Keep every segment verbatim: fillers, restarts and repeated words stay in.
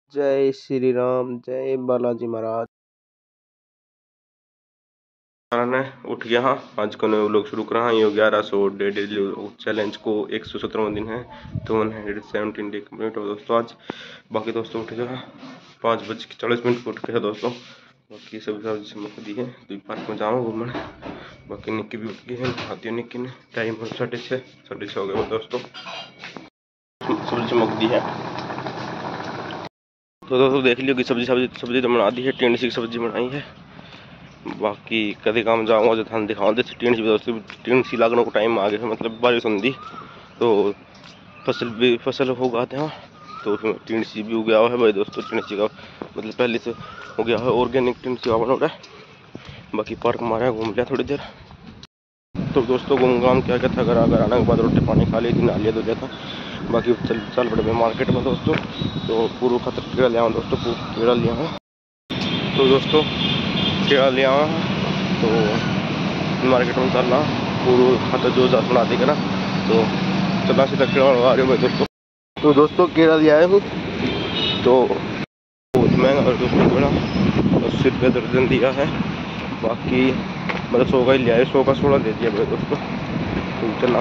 जय श्री राम, जय बालाजी महाराज। ने उठ गया हाँ, आज को नए लोग शुरू करा ये ग्यारह सौ डेली चैलेंज को एक सौ सत्रहवां दिन है, तो one hundred seventeen day complete हो दोस्तों आज। बाकी दोस्तों उठ गया पाँच बज के चालीस मिनट को उठ गया दोस्तों। बाकी सभी सब्जी चमक दी है तो पार्क में जाऊँ घूमने। बाकी निक्की भी उठ गई है, खाती है निक्की ने। टाइम हो साढ़े छः साढ़े छः हो गया दोस्तों। सब्जी चमक दी है तो दोस्तों देख लियो कि सब्जी सब्जी सब्जी तो बना दी है, टेंड सी सब्जी बनाई है। बाकी कभी काम जाऊँगा जो थान दिखाऊँ दे टीन सी दोस्तों, टीन सी लागने को टाइम आ गया, मतलब बारिश होंगी तो फसल भी फसल उगाते हैं तो उसमें टीन सी भी उगा हुआ है भाई दोस्तों। टीन सी का मतलब पहले से हो गया है ऑर्गेनिक टीन सी का बना रहा है। बाकी पार्क मारा घूम लिया थोड़ी देर तो दोस्तों घूम घाम क्या क्या था, घर आकर आने के बाद रोटी पानी खा ली थी, नहा लिया तो था। बाकी चल चल पड़े मार्केट में दोस्तों, तो पूरा खतर कीड़ा लिया दोस्तों, पूरा कीड़ा लिया हूँ तो दोस्तों कीड़ा लिया तो मार्केट में चलना पूरा खाता जो जात बना देगा ना, तो चला सीधा कीड़ा आ रहे हो भाई दोस्तों। तो दोस्तों कीड़ा लिया हूँ तो बहुत महंगा और दोस्तों कीड़ा अस्सी रुपये दर्जन दिया है। बाकी मतलब सौ का ही लिया है, सौ का सोलह दे दिया भाई दोस्तों। तो चलना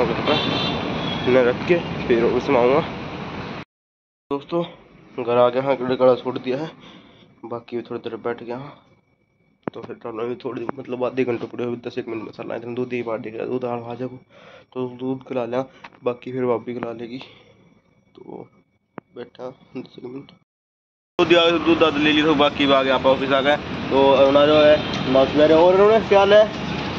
न रख के फिर उसमें आऊँगा दोस्तों। घर आ गया हाँ, कीड़ा कीड़ा छोड़ दिया है। बाकी थोड़ी देर बैठ गया हाँ, तो फिर थोड़ी मतलब आधे घंटे पड़े हुए दस एक मिनट मसाला इतना दूध ही पार्टी का दूध आ भाजा को तो दूध खिला लिया। बाकी फिर भाभी खिला लेगी तो बैठा दस एक मिनट दूध दूध दाद ले ली तो बाकी आ गया आप ऑफिस आ गए तो ना जो है ना सवेरे और उन्होंने ख्याल है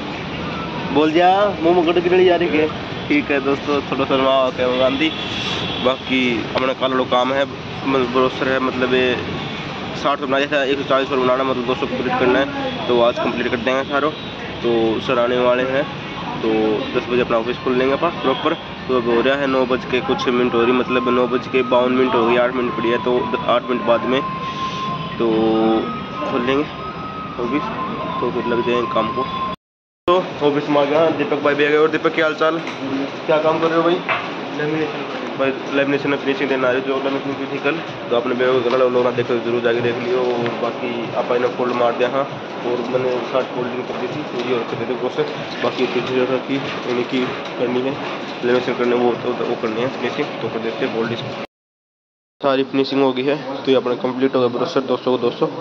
बोल दिया मुँह मुकट की जा रही है। ठीक है दोस्तों, थोड़ा सा क्या गांधी। बाकी अपना कल काम है ब्रोसर है, मतलब ये साठ सौ बनाया था, एक सौ चालीस पर बनाना मतलब दो सौ कम्प्लीट करना है तो आज कंप्लीट कर देंगे सारों। तो सर आने वाले हैं तो दस बजे अपना ऑफिस खोल लेंगे अपन प्रॉपर। तो अब हो रहा है नौ बज के कुछ मिनट हो रही, मतलब नौ बज के बावन मिनट हो गई, आठ मिनट पड़ी है तो आठ मिनट बाद में तो खोल लेंगे ऑफिस, तो फिर लग जाएंगे काम को। तो ऑफिस में आ गया दीपक भाई भी आ गए। और दीपक क्या हाल चाल, क्या काम कर रहे हो भाई? लेमिनेशन भाई, लेमिनेशन में फिनिशिंग देना है जो लेमिनेशन की थी कल, तो आपने बेरों कलर लोग ना देखो जरूर जाके देख लियो। और बाकी आप इन्हें फोल्ड मार दिया हाँ, और मैंने शर्ट फोल्डिंग कर दी थी तो ये कर देते प्रोसेस। बाकी किसी जगह की यानी कि करनी है लेमिनेशन करने वो तो वो करनी है फिनिशिंग तो कर देते हैं। फोल्ड सारी फिनिशिंग हो गई है तो ये अपना कंप्लीट हो गया ब्रोशर दो सौ को दो सौ।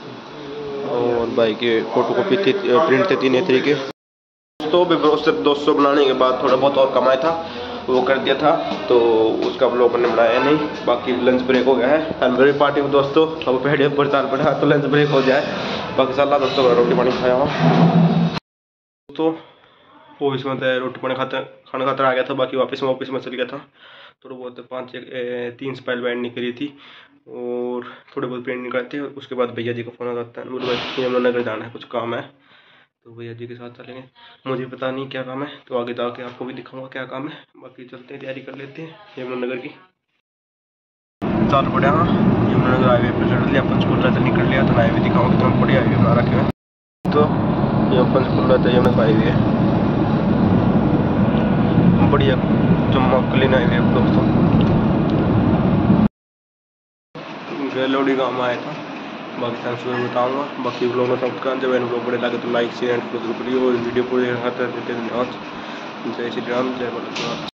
और भाई के फोटो कॉपी थी, प्रिंट थे तीन ए थ्री के। तो भी ब्रोशर दो सौ बनाने के बाद थोड़ा बहुत और कमाया था वो कर दिया था तो उसका ब्लॉग मैंने बनाया नहीं। बाकी लंच ब्रेक हो गया है हमारी पार्टी में दोस्तों, अब पेड़ पर चाल पड़ा तो लंच ब्रेक हो जाए। बाकी साला दोस्तों रोटी पानी खाया हुआ तो ऑफिस में रोटी पानी खाता खाना खाता आ गया था। बाकी वापस में ऑफिस में चल गया था, थोड़ा बहुत पाँच एक तीन स्पाइल बैंड निकली थी और थोड़े बहुत पेंट निकाले थे। उसके बाद भैया जी का फोन आ जाता है, बोले भाई यमुनानगर जाना है कुछ काम है, तो भैया जी के साथ चलेंगे। मुझे पता नहीं क्या काम है तो आगे जाके आपको भी दिखाऊंगा क्या काम है। बाकी चलते हैं, तैयारी कर लेते हैं यमुनानगर की। चाल पड़ा हाँ, यमुनानगर हाईवे पर चढ़ लिया, पंचकुला से निकल लिया तो हाईवे दिखाऊंगा कितना बढ़िया हाईवे बना रखे हैं। तो ये पंचकुला था यमुनानगर हाईवे है, बढ़िया चमक क्लीन हाईवे दोस्तों। गैलोडी गाँव आया था, बाकी थैंक्स मैं बताऊँगा। बाकी ब्लॉग में सब्सक्राइब जब ब्लॉग बढ़े लगे तो लाइक शेयर एंड फॉलो जरूर करिए और वीडियो पूरे देते धन्यवाद। जय श्री राम, जय बालाजी।